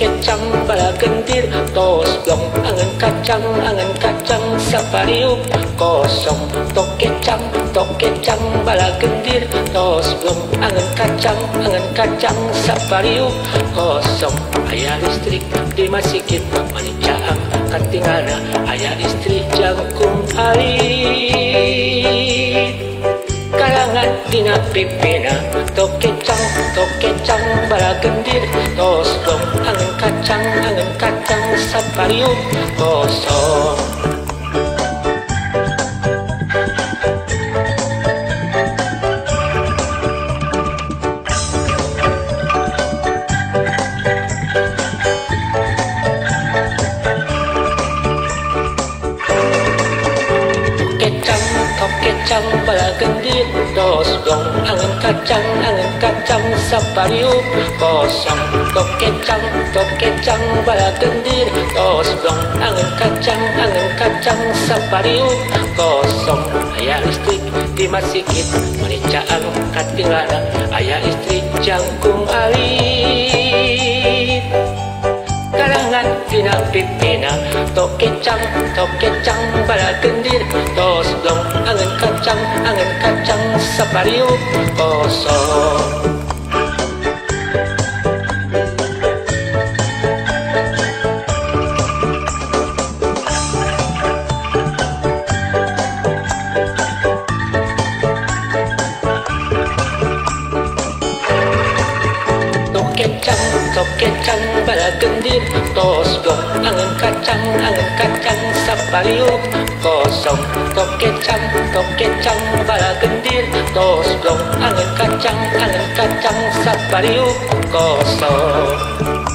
kecang bala gendir, tos blong angen kacang sapariuk kosong. Tok kecang bala gendir, tos blong angen kacang sapariuk kosong. Aya listrik di masjid manicaang katingalna, aya istri jangkung alit kalangan dina pipina. Tok kecang bala gendir, tos blong angen kacang sapariuk kosong. Kecang bala gendir, tos blong angen kacang sapariuk kosong. Tok kecang bala gendir, tos blong angen kacang sapariuk kosong. Aya listrik di masjid manicaang katingalna, aya istri jangkung alit kalangan dina pipina. Tok kecang bala gendir, tos blong angen kacang sapariuk kosong. Tok kecang bala gendir, tos blong angen kacang sapariuk kosong. Tok kecang bala gendir, tos blong angen kacang sapariuk kosong.